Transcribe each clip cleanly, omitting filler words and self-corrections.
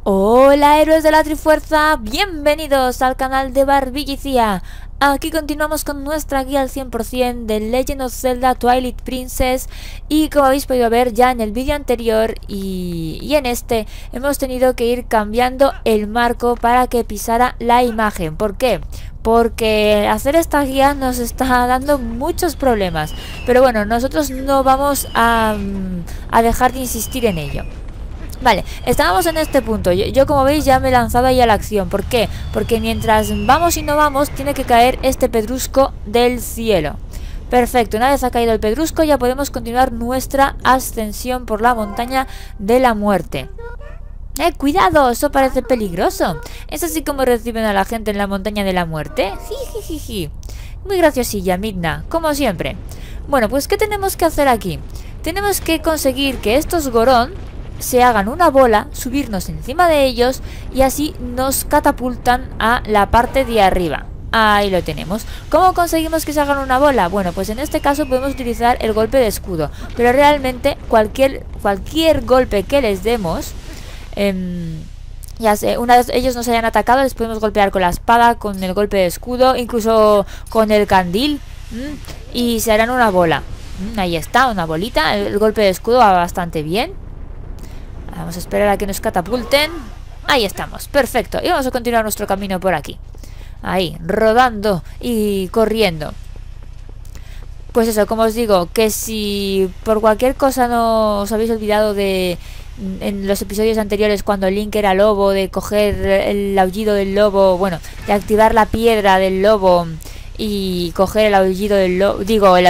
Hola héroes de la Trifuerza, bienvenidos al canal de Barbillicia. Aquí continuamos con nuestra guía al 100% de Legend of Zelda Twilight Princess. Y como habéis podido ver ya en el vídeo anterior y en este, hemos tenido que ir cambiando el marco para que pisara la imagen. ¿Por qué? Porque hacer esta guía nos está dando muchos problemas. Pero bueno, nosotros no vamos a dejar de insistir en ello. Vale, estábamos en este punto. Yo como veis ya me he lanzado ahí a la acción. ¿Por qué? Porque mientras vamos y no vamos, tiene que caer este pedrusco del cielo. Perfecto, una vez ha caído el pedrusco ya podemos continuar nuestra ascensión por la montaña de la muerte. ¡Cuidado! Eso parece peligroso. ¿Es así como reciben a la gente en la montaña de la muerte? Jijijiji. Muy graciosilla, Midna, como siempre. Bueno, pues ¿qué tenemos que hacer aquí? Tenemos que conseguir que estos Gorón se hagan una bola, subirnos encima de ellos y así nos catapultan a la parte de arriba. Ahí lo tenemos. ¿Cómo conseguimos que se hagan una bola? Bueno, pues en este caso podemos utilizar el golpe de escudo, pero realmente cualquier golpe que les demos, ya sé, una vez ellos nos hayan atacado, les podemos golpear con la espada, con el golpe de escudo, incluso con el candil, y se harán una bola. Ahí está, una bolita. El golpe de escudo va bastante bien. Vamos a esperar a que nos catapulten. Ahí estamos, perfecto. Y vamos a continuar nuestro camino por aquí. Ahí, rodando y corriendo. Pues eso, como os digo, que si por cualquier cosa no os habéis olvidado de en los episodios anteriores cuando Link era lobo, de coger el aullido del lobo, bueno, de activar la piedra del lobo y coger el aullido del lobo,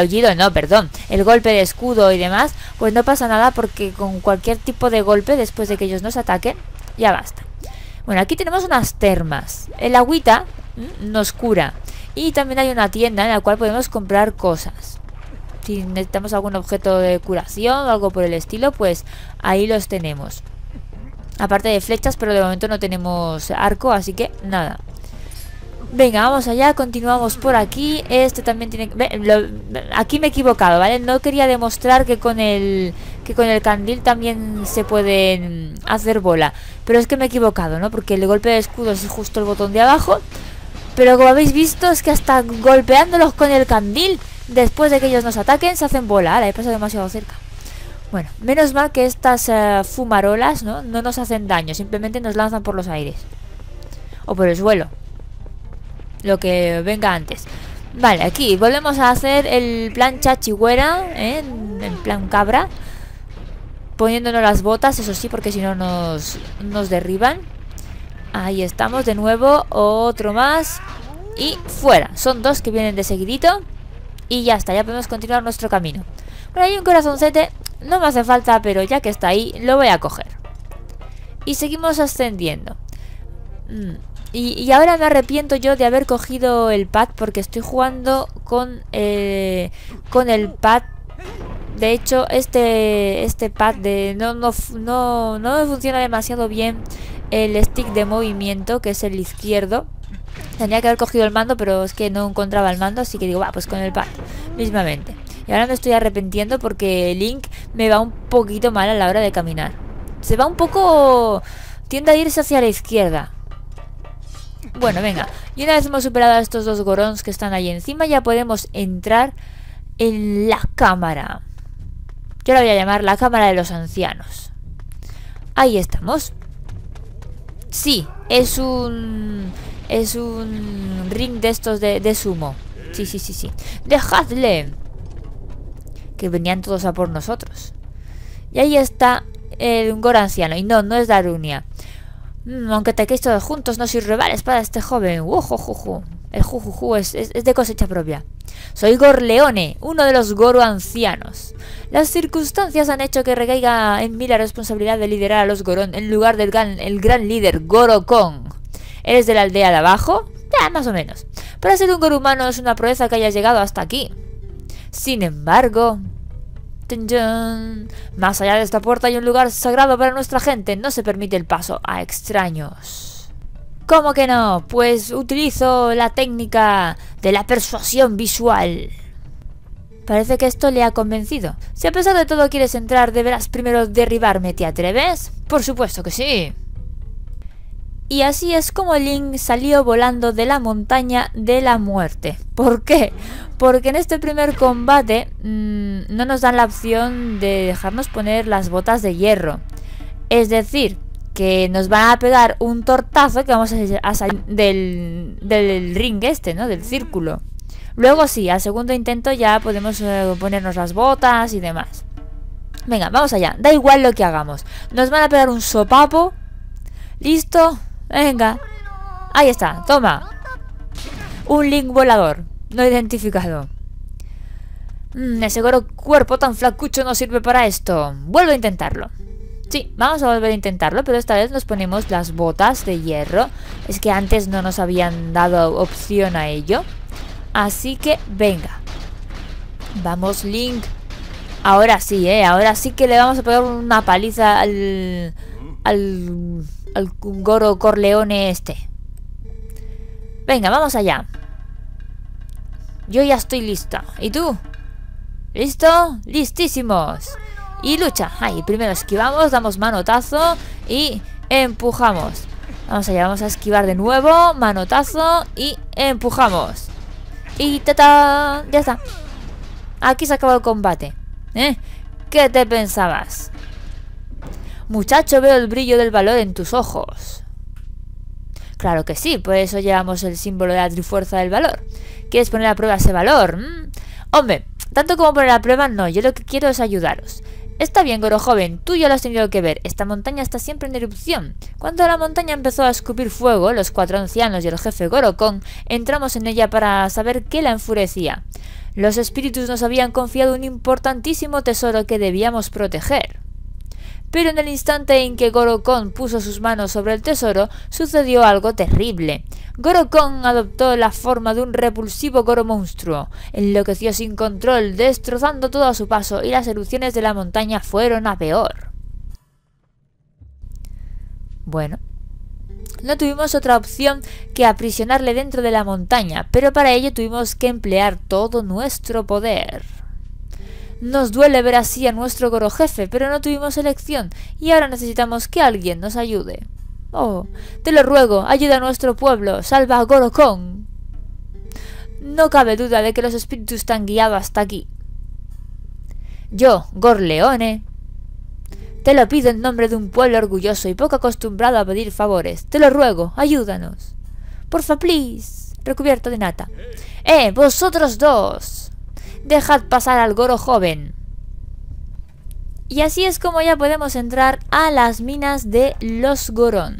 el golpe de escudo y demás, pues no pasa nada porque con cualquier tipo de golpe después de que ellos nos ataquen, ya basta. Bueno, aquí tenemos unas termas. El agüita nos cura y también hay una tienda en la cual podemos comprar cosas. Si necesitamos algún objeto de curación o algo por el estilo, pues ahí los tenemos. Aparte de flechas, pero de momento no tenemos arco, así que nada. Venga, vamos allá, continuamos por aquí. Este también tiene... aquí me he equivocado, ¿vale? No quería demostrar que con el candil también se pueden hacer bola. Pero es que me he equivocado, ¿no? Porque el golpe de escudo es justo el botón de abajo. Pero como habéis visto, es que hasta golpeándolos con el candil, después de que ellos nos ataquen, se hacen bola. Ahora he pasado demasiado cerca. Bueno, menos mal que estas fumarolas, ¿no? No nos hacen daño, simplemente nos lanzan por los aires. O por el suelo. Lo que venga antes. Vale, aquí volvemos a hacer el plan chachigüera, en plan cabra, poniéndonos las botas, eso sí, porque si no nos derriban. Ahí estamos de nuevo, otro más y fuera. Son dos que vienen de seguidito y ya está, ya podemos continuar nuestro camino. Bueno, hay un corazoncete, no me hace falta, pero ya que está ahí, lo voy a coger. Y seguimos ascendiendo. Y ahora me arrepiento yo de haber cogido el pad porque estoy jugando con el pad. De hecho, este pad no me funciona demasiado bien el stick de movimiento, que es el izquierdo. Tenía que haber cogido el mando, pero es que no encontraba el mando, así que digo, va, pues con el pad mismamente. Y ahora me estoy arrepintiendo porque Link me va un poquito mal a la hora de caminar. Se va un poco... tiende a irse hacia la izquierda. Bueno, venga, y una vez hemos superado a estos dos gorons que están ahí encima, ya podemos entrar en la cámara. Yo la voy a llamar la cámara de los ancianos. Ahí estamos. Sí, es un ring de estos de sumo. Sí. ¡Dejadle! Que venían todos a por nosotros. Y ahí está un Goro anciano. Y no es Darunia. Aunque ataquéis todos juntos, no sois rivales para este joven. El jujuju es de cosecha propia. Soy Gorleone, uno de los Goro ancianos. Las circunstancias han hecho que recaiga en mí la responsabilidad de liderar a los Gorón en lugar del gran líder Goro Kong. ¿Eres de la aldea de abajo? Ya, más o menos. Para ser un Goro humano es una proeza que hayas llegado hasta aquí. Sin embargo... más allá de esta puerta hay un lugar sagrado para nuestra gente. No se permite el paso a extraños. ¿Cómo que no? Pues utilizo la técnica de la persuasión visual. Parece que esto le ha convencido. Si a pesar de todo quieres entrar, deberás primero derribarme. ¿Te atreves? Por supuesto que sí. Y así es como Link salió volando de la montaña de la muerte. ¿Por qué? Porque en este primer combate no nos dan la opción de dejarnos poner las botas de hierro. Es decir, que nos van a pegar un tortazo que vamos a salir del ring este, ¿no? Del círculo. Luego sí, al segundo intento ya podemos ponernos las botas y demás. Venga, vamos allá. Da igual lo que hagamos. Nos van a pegar un sopapo. ¿Listo? Venga. Ahí está, toma. Un Link volador. No identificado. Ese cuerpo tan flacucho no sirve para esto. Vuelvo a intentarlo. Sí, vamos a volver a intentarlo, pero esta vez nos ponemos las botas de hierro. Es que antes no nos habían dado opción a ello. Así que, venga. Vamos, Link. Ahora sí, ahora sí que le vamos a pegar una paliza al Goro Corleone este. Venga, vamos allá. Yo ya estoy lista. ¿Y tú? ¿Listo? ¡Listísimos! Y lucha. Ahí, primero esquivamos, damos manotazo y empujamos. Vamos allá, vamos a esquivar de nuevo. Manotazo y empujamos. Y ¡tata! Ya está. Aquí se acabó el combate. ¿Qué te pensabas? Muchacho, veo el brillo del valor en tus ojos. Claro que sí, por eso llevamos el símbolo de la Trifuerza del Valor. ¿Quieres poner a prueba ese valor? Hombre, tanto como poner a prueba, no. Yo lo que quiero es ayudaros. Está bien, Goro joven, tú ya lo has tenido que ver. Esta montaña está siempre en erupción. Cuando la montaña empezó a escupir fuego, los 4 ancianos y el jefe Gorokon entramos en ella para saber qué la enfurecía. Los espíritus nos habían confiado un importantísimo tesoro que debíamos proteger. Pero en el instante en que Gorokon puso sus manos sobre el tesoro, sucedió algo terrible. Gorokon adoptó la forma de un repulsivo Goro monstruo. Enloqueció sin control, destrozando todo a su paso, y las erupciones de la montaña fueron a peor. Bueno, no tuvimos otra opción que aprisionarle dentro de la montaña, pero para ello tuvimos que emplear todo nuestro poder. Nos duele ver así a nuestro Goro jefe, pero no tuvimos elección y ahora necesitamos que alguien nos ayude. Oh, te lo ruego, ayuda a nuestro pueblo, salva a Gorokon. No cabe duda de que los espíritus te han guiado hasta aquí. Yo, Gorleone, te lo pido en nombre de un pueblo orgulloso y poco acostumbrado a pedir favores. Te lo ruego, ayúdanos. Porfa, please. Recubierto de nata. Vosotros dos. Dejad pasar al Goro joven. Y así es como ya podemos entrar a las minas de los Goron.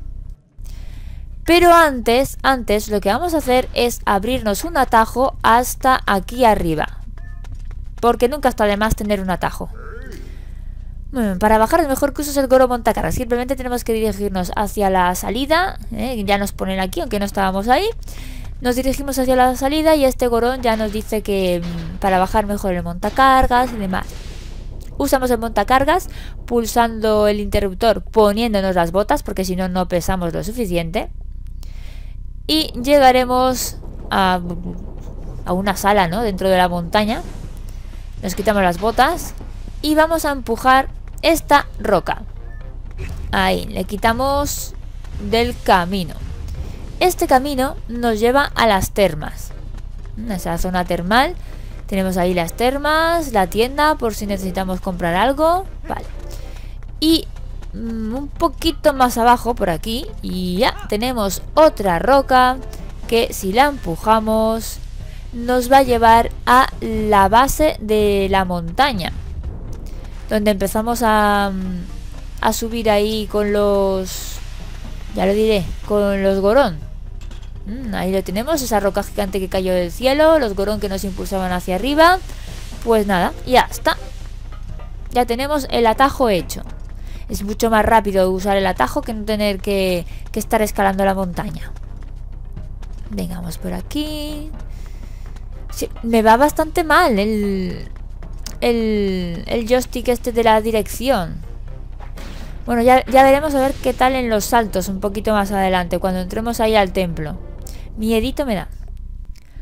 Pero antes lo que vamos a hacer es abrirnos un atajo hasta aquí arriba. Porque nunca está de más tener un atajo. Para bajar el mejor que uso es el Goro montacargas. Simplemente tenemos que dirigirnos hacia la salida. Ya nos ponen aquí, aunque no estábamos ahí. Nos dirigimos hacia la salida y este Gorón ya nos dice que para bajar mejor el montacargas y demás. Usamos el montacargas pulsando el interruptor, poniéndonos las botas, porque si no, no pesamos lo suficiente. Y llegaremos a una sala, ¿no? Dentro de la montaña. Nos quitamos las botas y vamos a empujar esta roca. Ahí, le quitamos del camino. Este camino nos lleva a las termas. Esa zona termal. Tenemos ahí las termas, la tienda por si necesitamos comprar algo. Vale. Y un poquito más abajo por aquí. Y ya tenemos otra roca que si la empujamos nos va a llevar a la base de la montaña. Donde empezamos a subir ahí con los... Ya lo diré, con los Gorón. Ahí lo tenemos, esa roca gigante que cayó del cielo, los Gorón que nos impulsaban hacia arriba. Pues nada, ya está. Ya tenemos el atajo hecho. Es mucho más rápido usar el atajo que no tener que estar escalando la montaña. Venga, vamos por aquí. Sí, me va bastante mal el joystick este de la dirección. Bueno, ya veremos a ver qué tal en los saltos un poquito más adelante, cuando entremos ahí al templo. Miedito me da.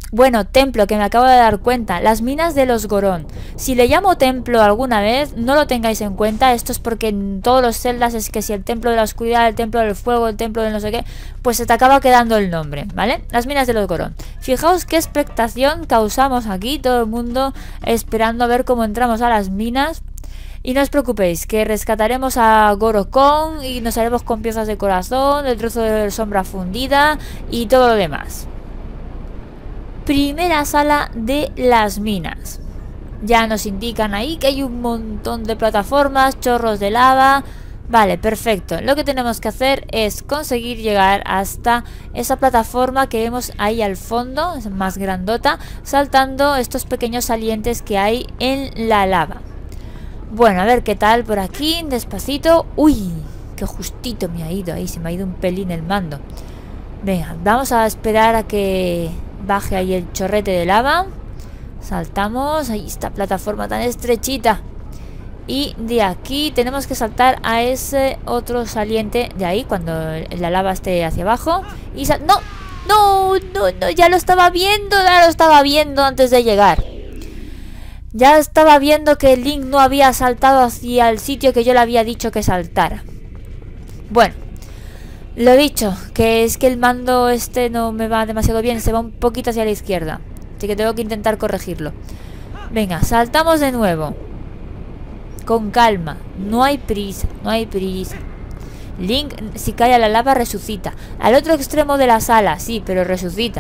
Bueno, templo, que me acabo de dar cuenta. Las minas de los Gorón. Si le llamo templo alguna vez, no lo tengáis en cuenta. Esto es porque en todos los celdas es que si el templo de la oscuridad, el templo del fuego, el templo de no sé qué, pues se te acaba quedando el nombre, ¿vale? Las minas de los Gorón. Fijaos qué expectación causamos aquí. Todo el mundo esperando a ver cómo entramos a las minas. Y no os preocupéis, que rescataremos a Gorokon y nos haremos con piezas de corazón, el trozo de sombra fundida y todo lo demás. Primera sala de las minas. Ya nos indican ahí que hay un montón de plataformas, chorros de lava. Vale, perfecto. Lo que tenemos que hacer es conseguir llegar hasta esa plataforma que vemos ahí al fondo, es más grandota, saltando estos pequeños salientes que hay en la lava. Bueno, a ver qué tal por aquí, despacito. Uy, qué justito me ha ido ahí, se me ha ido un pelín el mando. Venga, vamos a esperar a que baje ahí el chorrete de lava. Saltamos, ahí esta plataforma tan estrechita. Y de aquí tenemos que saltar a ese otro saliente de ahí, cuando la lava esté hacia abajo. Y ¡no! ¡No! ¡No! ¡No! Ya lo estaba viendo antes de llegar. Ya estaba viendo que Link no había saltado hacia el sitio que yo le había dicho que saltara. Bueno, lo dicho, que es que el mando este no me va demasiado bien, se va un poquito hacia la izquierda. Así que tengo que intentar corregirlo. Venga, saltamos de nuevo. Con calma, no hay prisa, no hay prisa. Link, si cae a la lava, resucita. Al otro extremo de la sala, sí, pero resucita.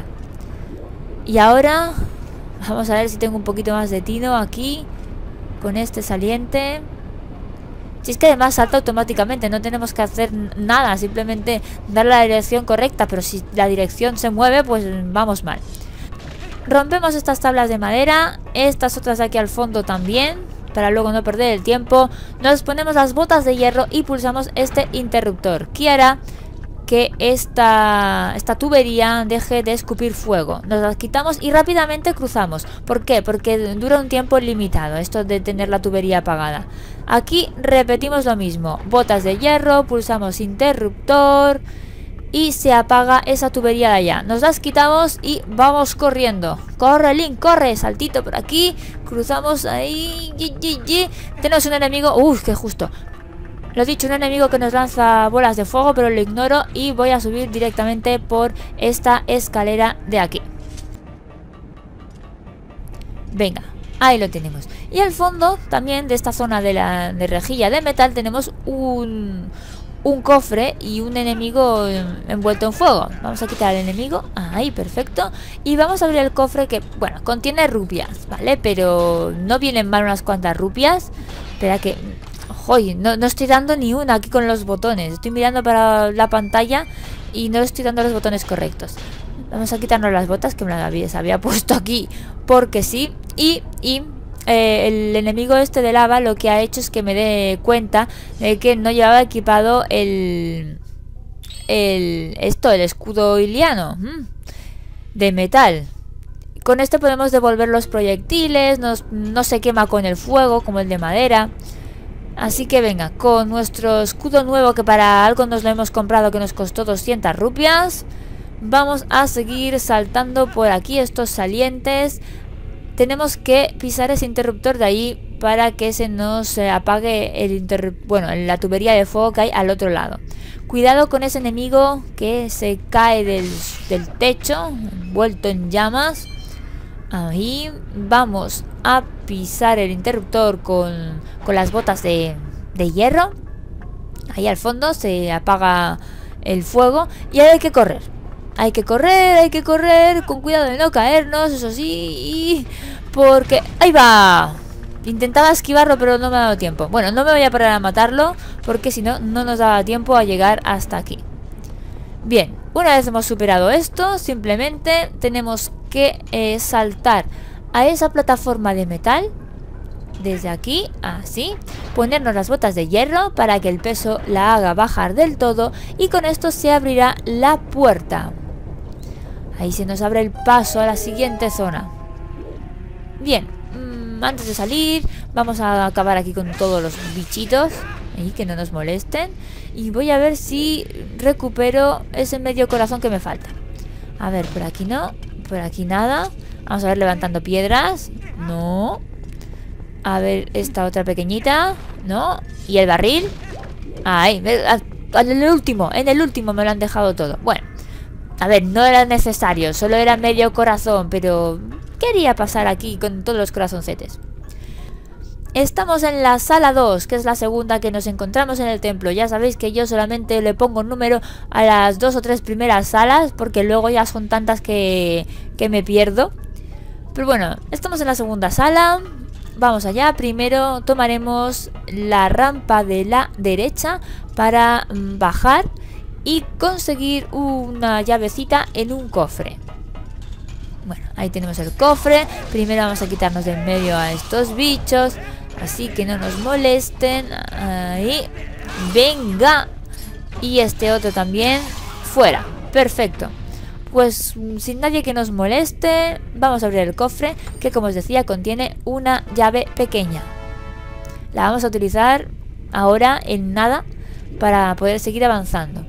Y ahora vamos a ver si tengo un poquito más de tino aquí con este saliente. Si es que además salta automáticamente, no tenemos que hacer nada, simplemente darle la dirección correcta. Pero si la dirección se mueve, pues vamos mal. Rompemos estas tablas de madera, estas otras de aquí al fondo también, para luego no perder el tiempo. Nos ponemos las botas de hierro y pulsamos este interruptor, que hará que esta tubería deje de escupir fuego. Nos las quitamos y rápidamente cruzamos. ¿Por qué? Porque dura un tiempo limitado esto de tener la tubería apagada. Aquí repetimos lo mismo. Botas de hierro, pulsamos interruptor y se apaga esa tubería de allá. Nos las quitamos y vamos corriendo. Corre, Link, corre, saltito por aquí. Cruzamos ahí. Tenemos un enemigo. Uy, qué justo. Lo dicho, un enemigo que nos lanza bolas de fuego, pero lo ignoro y voy a subir directamente por esta escalera de aquí. Venga, ahí lo tenemos. Y al fondo también de esta zona de rejilla de metal tenemos un cofre y un enemigo envuelto en fuego. Vamos a quitar al enemigo. Ahí, perfecto. Y vamos a abrir el cofre que, bueno, contiene rupias, ¿vale? Pero no vienen mal unas cuantas rupias. Espera que... Oye, no estoy dando ni una aquí con los botones. Estoy mirando para la pantalla y no le estoy dando los botones correctos. Vamos a quitarnos las botas que me las había puesto aquí porque sí. Y el enemigo este de lava lo que ha hecho es que me dé cuenta de que no llevaba equipado el escudo iliano de metal. Con este podemos devolver los proyectiles, no se quema con el fuego como el de madera. Así que venga, con nuestro escudo nuevo, que para algo nos lo hemos comprado, que nos costó 200 rupias, vamos a seguir saltando por aquí estos salientes. Tenemos que pisar ese interruptor de ahí para que se nos apague la tubería de fuego que hay al otro lado. Cuidado con ese enemigo que se cae del techo, envuelto en llamas. Ahí vamos a pisar el interruptor con las botas de hierro. Ahí al fondo se apaga el fuego y ahora hay que correr. Hay que correr con cuidado de no caernos, eso sí, porque... ¡Ahí va! Intentaba esquivarlo pero no me ha dado tiempo. Bueno, no me voy a parar a matarlo porque si no, no nos daba tiempo a llegar hasta aquí. Bien, una vez hemos superado esto, simplemente tenemos que saltar a esa plataforma de metal. Desde aquí, así. Ponernos las botas de hierro para que el peso la haga bajar del todo. Y con esto se abrirá la puerta. Ahí se nos abre el paso a la siguiente zona. Bien, antes de salir vamos a acabar aquí con todos los bichitos y que no nos molesten. Y voy a ver si recupero ese medio corazón que me falta. A ver, por aquí no. Por aquí nada. Vamos a ver levantando piedras. No. A ver esta otra pequeñita. No. ¿Y el barril? Ahí. En el último me lo han dejado todo. Bueno. A ver, no era necesario. Solo era medio corazón. Pero quería pasar aquí con todos los corazoncetes. Estamos en la sala 2, que es la segunda que nos encontramos en el templo. Ya sabéis que yo solamente le pongo un número a las 2 o 3 primeras salas, porque luego ya son tantas que me pierdo. Pero bueno, estamos en la segunda sala. Vamos allá. Primero tomaremos la rampa de la derecha para bajar y conseguir una llavecita en un cofre. Bueno, ahí tenemos el cofre. Primero vamos a quitarnos de en medio a estos bichos, así que no nos molesten. Ahí. Venga. Y este otro también. Fuera. Perfecto. Pues sin nadie que nos moleste, vamos a abrir el cofre, que como os decía contiene una llave pequeña. La vamos a utilizar ahora en nada para poder seguir avanzando.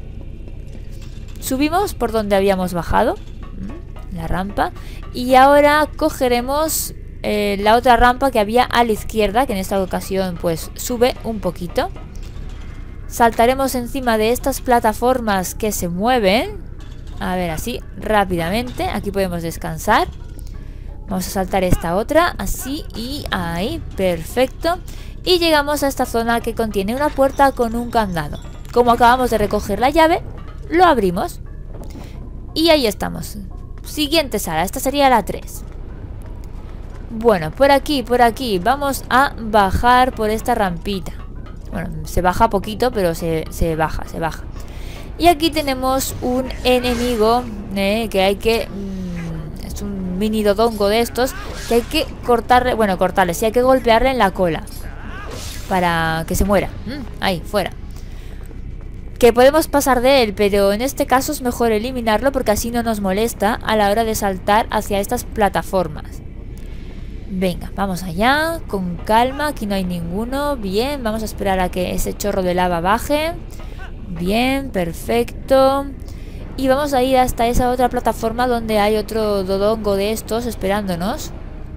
Subimos por donde habíamos bajado, la rampa, y ahora cogeremos la otra rampa que había a la izquierda, que en esta ocasión pues sube un poquito. Saltaremos encima de estas plataformas que se mueven. A ver, así, rápidamente. Aquí podemos descansar. Vamos a saltar esta otra, así y ahí, perfecto. Y llegamos a esta zona que contiene una puerta con un candado. Como acabamos de recoger la llave, lo abrimos. Y ahí estamos. Siguiente sala, esta sería la 3. Bueno, por aquí, vamos a bajar por esta rampita. Bueno, se baja poquito, pero se baja. Y aquí tenemos un enemigo que hay que... es un mini dodongo de estos que hay que cortarle... Bueno, cortarle, sí, hay que golpearle en la cola para que se muera. Ahí, fuera. Que podemos pasar de él, pero en este caso es mejor eliminarlo porque así no nos molesta a la hora de saltar hacia estas plataformas. Venga, vamos allá, con calma, aquí no hay ninguno. Bien, vamos a esperar a que ese chorro de lava baje. Bien, perfecto. Y vamos a ir hasta esa otra plataforma donde hay otro dodongo de estos esperándonos.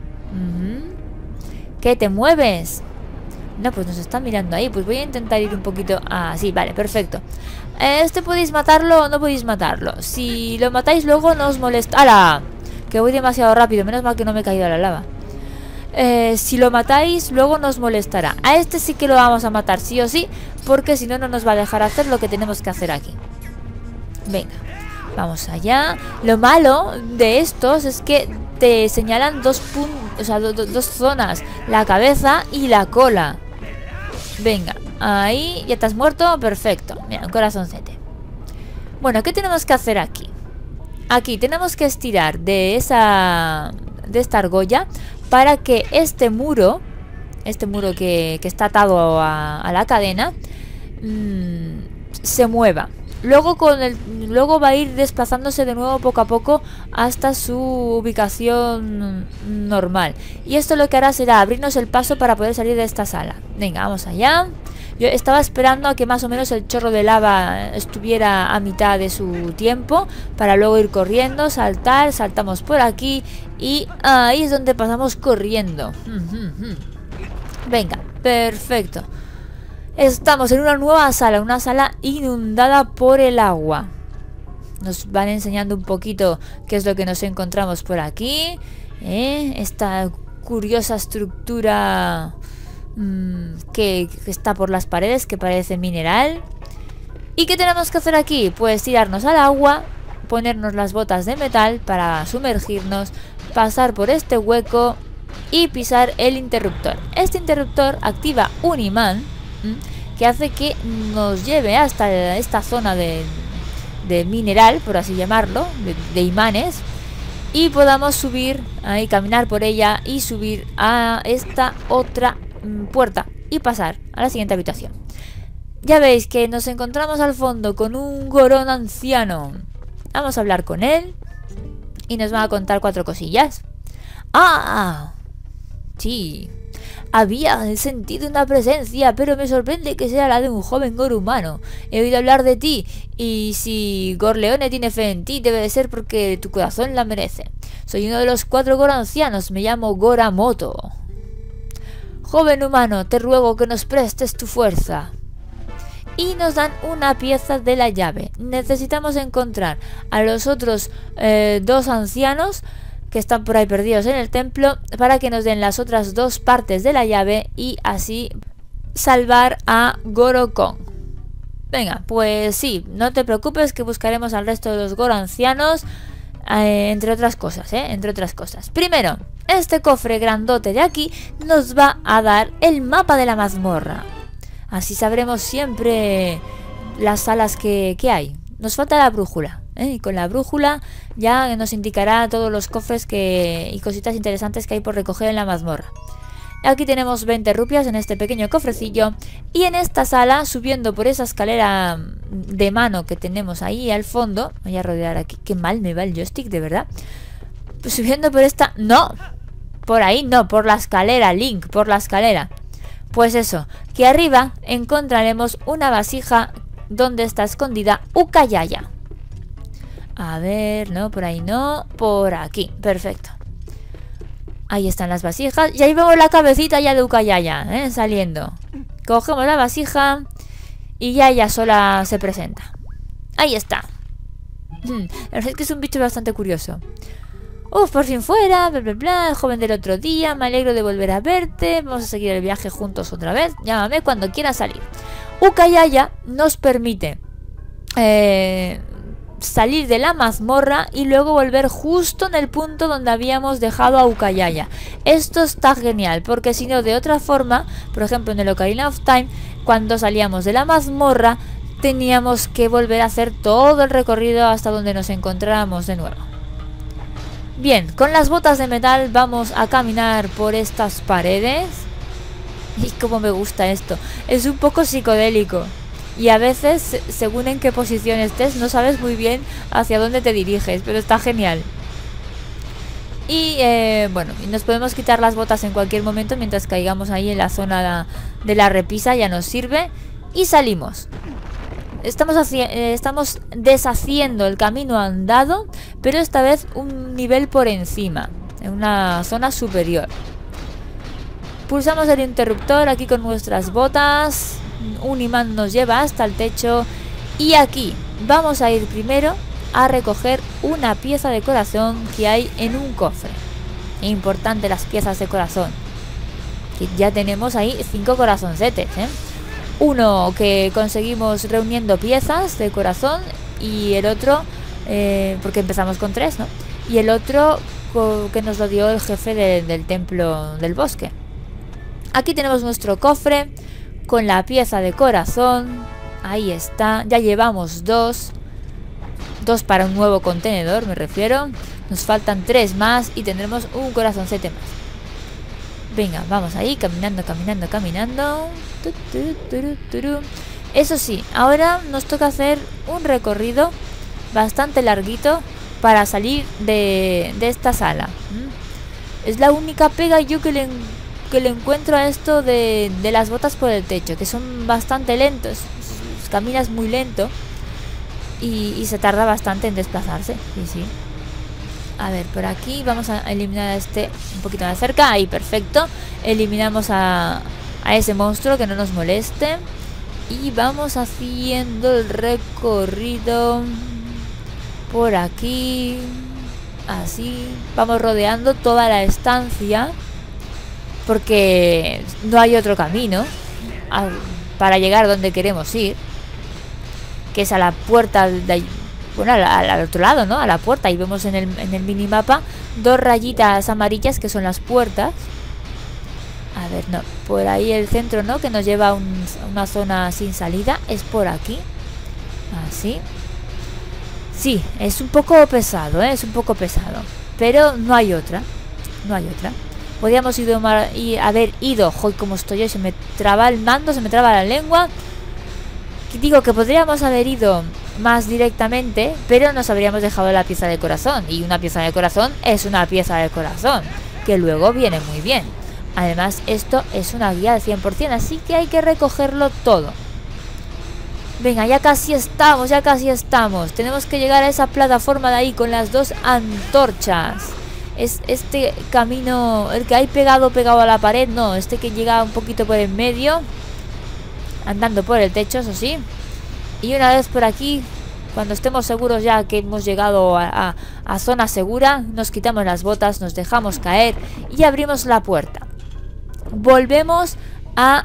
¿Qué te mueves? No, pues nos están mirando ahí. Pues voy a intentar ir un poquito... Ah, sí, vale, perfecto. Este podéis matarlo o no podéis matarlo. Si lo matáis luego no os molesta... ¡Hala! Que voy demasiado rápido. Menos mal que no me he caído a la lava. Si lo matáis luego nos molestará. A este sí que lo vamos a matar sí o sí, porque si no, no nos va a dejar hacer lo que tenemos que hacer aquí. Venga, vamos allá. Lo malo de estos es que te señalan dos puntos, o sea, dos zonas, la cabeza y la cola. Venga, ahí, ya te has muerto, perfecto. Mira, un corazoncete. Bueno, ¿qué tenemos que hacer aquí? Aquí tenemos que estirar de esta argolla para que este muro que está atado a la cadena se mueva. Luego va a ir desplazándose de nuevo poco a poco hasta su ubicación normal. Y esto lo que hará será abrirnos el paso para poder salir de esta sala. Venga, vamos allá. Yo estaba esperando a que más o menos el chorro de lava estuviera a mitad de su tiempo para luego ir corriendo, saltamos por aquí y ahí es donde pasamos corriendo. Venga, perfecto. Estamos en una nueva sala, una sala inundada por el agua. Nos van enseñando un poquito qué es lo que nos encontramos por aquí. Esta curiosa estructura que está por las paredes, que parece mineral. ¿Y qué tenemos que hacer aquí? Pues tirarnos al agua, ponernos las botas de metal para sumergirnos, pasar por este hueco y pisar el interruptor. Este interruptor activa un imán que hace que nos lleve hasta esta zona de mineral, por así llamarlo, de imanes, y podamos subir ahí, caminar por ella y subir a esta otra puerta y pasar a la siguiente habitación. Ya veis que nos encontramos al fondo con un gorón anciano. Vamos a hablar con él y nos va a contar 4 cosillas. ¡Ah! Sí, había sentido una presencia, pero me sorprende que sea la de un joven Goro humano. He oído hablar de ti, y si Gorleone tiene fe en ti, debe de ser porque tu corazón la merece. Soy uno de los 4 Goro ancianos, me llamo Goramoto. Joven humano, te ruego que nos prestes tu fuerza. Y nos dan una pieza de la llave. Necesitamos encontrar a los otros 2 ancianos que están por ahí perdidos en el templo para que nos den las otras 2 partes de la llave y así salvar a Goro-Kon. Venga, pues sí, no te preocupes que buscaremos al resto de los Goro ancianos, entre otras cosas, entre otras cosas. Primero, este cofre grandote de aquí nos va a dar el mapa de la mazmorra. Así sabremos siempre las salas que hay. Nos falta la brújula, y con la brújula ya nos indicará todos los cofres y cositas interesantes que hay por recoger en la mazmorra. Aquí tenemos 20 rupias en este pequeño cofrecillo. Y en esta sala, subiendo por esa escalera de mano que tenemos ahí al fondo. Voy a rodear aquí. Qué mal me va el joystick, de verdad. Pues subiendo por esta... ¡No! Por ahí no, por la escalera, Link, por la escalera. Pues eso, que arriba encontraremos una vasija donde está escondida Ukayaya. A ver, no, por ahí no, por aquí, perfecto. Ahí están las vasijas y ahí vemos la cabecita ya de Ukayaya, saliendo. Cogemos la vasija y ya ella sola se presenta. Ahí está. La verdad es que es un bicho bastante curioso. Por fin fuera, bla bla bla, el joven del otro día, me alegro de volver a verte, vamos a seguir el viaje juntos otra vez, llámame cuando quieras salir. Ukayaya nos permite salir de la mazmorra y luego volver justo en el punto donde habíamos dejado a Ukayaya. Esto está genial, porque si no, de otra forma, por ejemplo en el Ocarina of Time, cuando salíamos de la mazmorra, teníamos que volver a hacer todo el recorrido hasta donde nos encontrábamos de nuevo. Bien, con las botas de metal vamos a caminar por estas paredes. Y como me gusta esto, es un poco psicodélico. Y a veces, según en qué posición estés, no sabes muy bien hacia dónde te diriges, pero está genial. Y bueno, nos podemos quitar las botas en cualquier momento mientras caigamos ahí en la zona de la repisa, ya nos sirve. Y salimos. Estamos deshaciendo el camino andado, pero esta vez un nivel por encima, en una zona superior. Pulsamos el interruptor aquí con nuestras botas, un imán nos lleva hasta el techo y aquí vamos a ir primero a recoger una pieza de corazón que hay en un cofre. Importante las piezas de corazón, que ya tenemos ahí 5 corazoncetes, Uno que conseguimos reuniendo piezas de corazón y el otro, porque empezamos con 3, ¿no? Y el otro que nos lo dio el jefe del templo del bosque. Aquí tenemos nuestro cofre con la pieza de corazón. Ahí está, ya llevamos 2 para un nuevo contenedor, me refiero. Nos faltan 3 más y tendremos un corazoncete más. Venga, vamos ahí, caminando, caminando, caminando. Eso sí, ahora nos toca hacer un recorrido bastante larguito para salir de esta sala. Es la única pega yo que le encuentro a esto de las botas por el techo, que son bastante lentos. Caminas muy lento y se tarda bastante en desplazarse. Sí, sí. A ver, por aquí vamos a eliminar a este un poquito más cerca. Ahí, perfecto. Eliminamos a ese monstruo que no nos moleste. Y vamos haciendo el recorrido por aquí. Así. Vamos rodeando toda la estancia, porque no hay otro camino para llegar donde queremos ir, que es a la puerta de... Bueno, al otro lado, ¿no? A la puerta. Y vemos en el minimapa 2 rayitas amarillas que son las puertas. A ver, no. Por ahí el centro, ¿no? Que nos lleva a una zona sin salida. Es por aquí. Así. Sí, es un poco pesado, Es un poco pesado. Pero no hay otra. No hay otra. Podríamos haber ido... Joder, como estoy yo. Se me traba el mando, se me traba la lengua. Digo que podríamos haber ido más directamente, pero nos habríamos dejado la pieza de corazón. Y una pieza de corazón es una pieza de corazón, que luego viene muy bien. Además, esto es una guía al 100%, así que hay que recogerlo todo. Venga, ya casi estamos, ya casi estamos. Tenemos que llegar a esa plataforma de ahí con las 2 antorchas. es este camino, el que hay pegado a la pared, no, este que llega un poquito por el medio, andando por el techo, eso sí. Y una vez por aquí, cuando estemos seguros ya que hemos llegado a zona segura, nos quitamos las botas, nos dejamos caer y abrimos la puerta. Volvemos a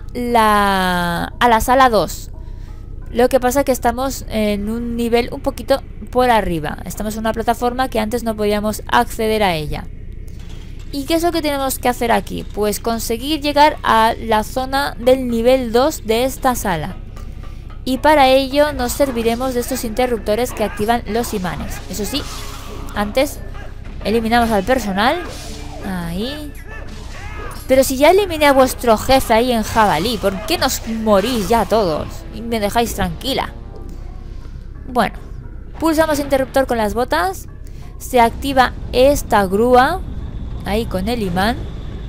la sala 2. Lo que pasa es que estamos en un nivel un poquito por arriba. Estamos en una plataforma que antes no podíamos acceder a ella. ¿Y qué es lo que tenemos que hacer aquí? Pues conseguir llegar a la zona del nivel 2 de esta sala. Y para ello nos serviremos de estos interruptores que activan los imanes. Eso sí, antes eliminamos al personal. Ahí. Pero si ya eliminé a vuestro jefe ahí en jabalí, ¿por qué nos morís ya todos? Y me dejáis tranquila. Bueno, pulsamos interruptor con las botas. Se activa esta grúa ahí con el imán.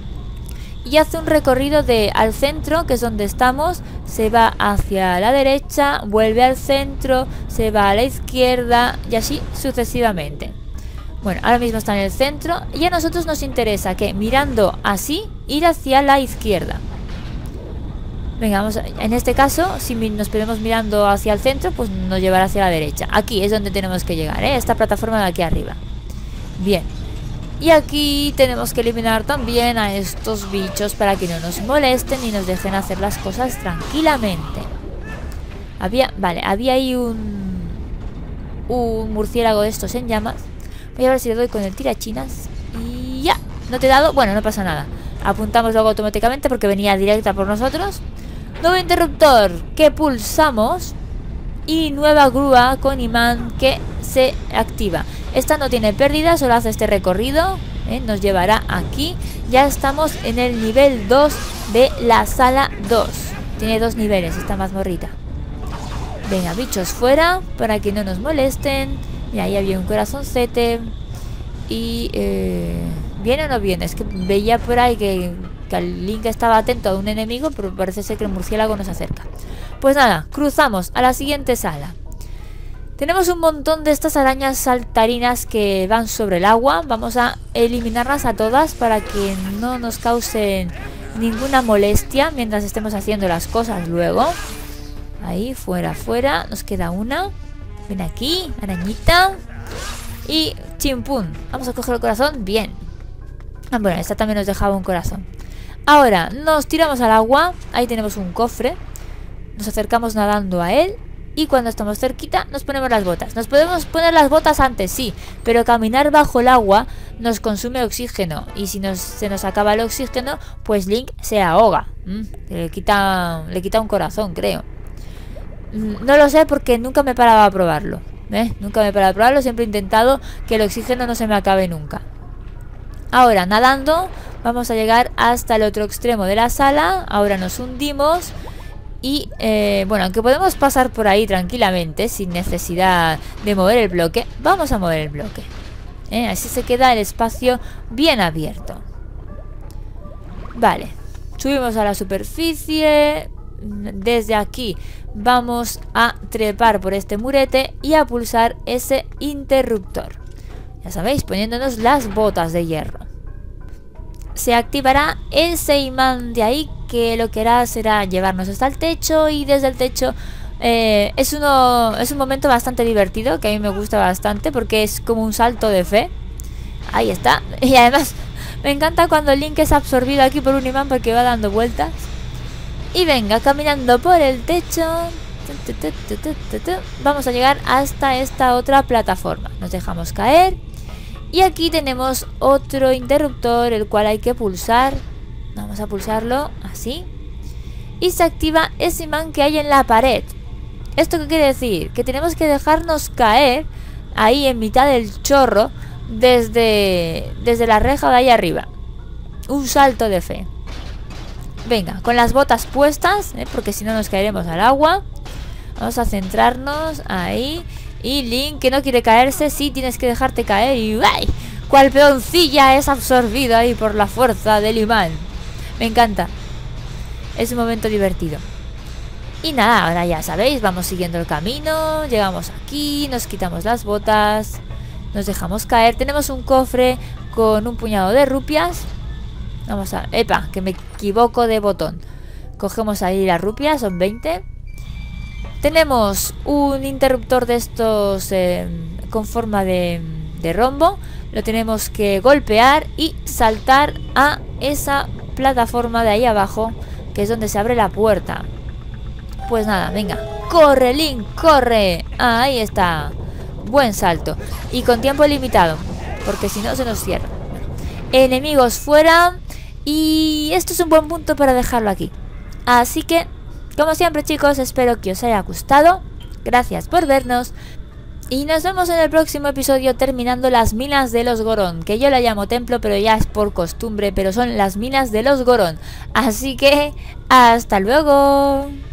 Y hace un recorrido de al centro, que es donde estamos. Se va hacia la derecha, vuelve al centro, se va a la izquierda y así sucesivamente. Bueno, ahora mismo está en el centro y a nosotros nos interesa que mirando así, ir hacia la izquierda. Venga, vamos en este caso, si nos ponemos mirando hacia el centro, pues nos llevará hacia la derecha. Aquí es donde tenemos que llegar, ¿eh? Esta plataforma de aquí arriba. Bien. Y aquí tenemos que eliminar también a estos bichos para que no nos molesten y nos dejen hacer las cosas tranquilamente. Vale, había ahí un murciélago de estos en llamas. Voy a ver si le doy con el tirachinas. Y ya, no te he dado, bueno, no pasa nada. Apuntamos luego automáticamente porque venía directa por nosotros. Nuevo interruptor que pulsamos. Y nueva grúa con imán que se activa. Esta no tiene pérdida, solo hace este recorrido, nos llevará aquí. Ya estamos en el nivel 2 de la sala 2. Tiene 2 niveles esta mazmorrita. Venga, bichos fuera para que no nos molesten. Mira, ahí había un corazoncete. Y ¿viene o no viene? Es que veía por ahí que el Link estaba atento a un enemigo, pero parece ser que el murciélago nos acerca. Pues nada, cruzamos a la siguiente sala. Tenemos un montón de estas arañas saltarinas que van sobre el agua. Vamos a eliminarlas a todas para que no nos causen ninguna molestia mientras estemos haciendo las cosas luego. Ahí, fuera, fuera. Nos queda una. Ven aquí, arañita. Y chimpún. Vamos a coger el corazón. Bien. Bueno, esta también nos dejaba un corazón. Ahora, nos tiramos al agua. Ahí tenemos un cofre. Nos acercamos nadando a él. Y cuando estamos cerquita nos ponemos las botas. Nos podemos poner las botas antes, sí. Pero caminar bajo el agua nos consume oxígeno. Y si se nos acaba el oxígeno, pues Link se ahoga. Le quita un corazón, creo. No lo sé porque nunca me he parado a probarlo. Nunca me he parado a probarlo. Siempre he intentado que el oxígeno no se me acabe nunca. Ahora, nadando, vamos a llegar hasta el otro extremo de la sala. Ahora nos hundimos. Y, bueno, aunque podemos pasar por ahí tranquilamente, sin necesidad de mover el bloque, vamos a mover el bloque. Así se queda el espacio bien abierto. Vale, subimos a la superficie. Desde aquí vamos a trepar por este murete y a pulsar ese interruptor. Ya sabéis, poniéndonos las botas de hierro. Se activará ese imán de ahí que lo que hará será llevarnos hasta el techo y desde el techo es un momento bastante divertido que a mí me gusta bastante porque es como un salto de fe. Ahí está. Y además me encanta cuando Link es absorbido aquí por un imán porque va dando vueltas. Y venga, caminando por el techo. Vamos a llegar hasta esta otra plataforma. Nos dejamos caer. Y aquí tenemos otro interruptor, el cual hay que pulsar. Vamos a pulsarlo así. Y se activa ese imán que hay en la pared. ¿Esto qué quiere decir? Que tenemos que dejarnos caer ahí en mitad del chorro desde la reja de ahí arriba. Un salto de fe. Venga, con las botas puestas, porque si no nos caeremos al agua. Vamos a centrarnos ahí. Y Link, que no quiere caerse, sí tienes que dejarte caer. Y ¡ay! Cual peoncilla es absorbido ahí por la fuerza del imán. Me encanta. Es un momento divertido. Y nada, ahora ya sabéis, vamos siguiendo el camino. Llegamos aquí, nos quitamos las botas, nos dejamos caer. Tenemos un cofre con un puñado de rupias. Vamos a... ¡Epa! Que me equivoco de botón. Cogemos ahí las rupias, son 20. Tenemos un interruptor de estos con forma de rombo. Lo tenemos que golpear y saltar a esa plataforma de ahí abajo, que es donde se abre la puerta. Pues nada, venga. ¡Corre, Link! ¡Corre! Ahí está. Buen salto. Y con tiempo limitado, porque si no se nos cierra. Enemigos fuera. Y esto es un buen punto para dejarlo aquí. Así que, como siempre, chicos, espero que os haya gustado. Gracias por vernos. Y nos vemos en el próximo episodio terminando las minas de los Goron. Que yo la llamo templo, pero ya es por costumbre. Pero son las minas de los Goron. Así que, ¡hasta luego!